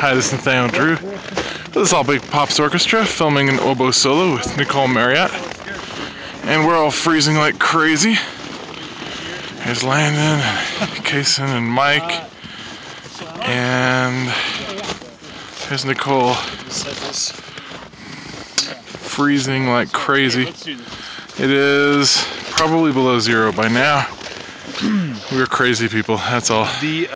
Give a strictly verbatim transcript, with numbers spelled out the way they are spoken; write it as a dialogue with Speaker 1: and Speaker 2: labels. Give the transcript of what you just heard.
Speaker 1: Hi, this is Nathaniel Drew. This is All Big Pop's Orchestra, filming an oboe solo with Nicole Marriott. And we're all freezing like crazy. Here's Landon, Kason, and Mike. And here's Nicole. Freezing like crazy. It is probably below zero by now. We're crazy people, that's all.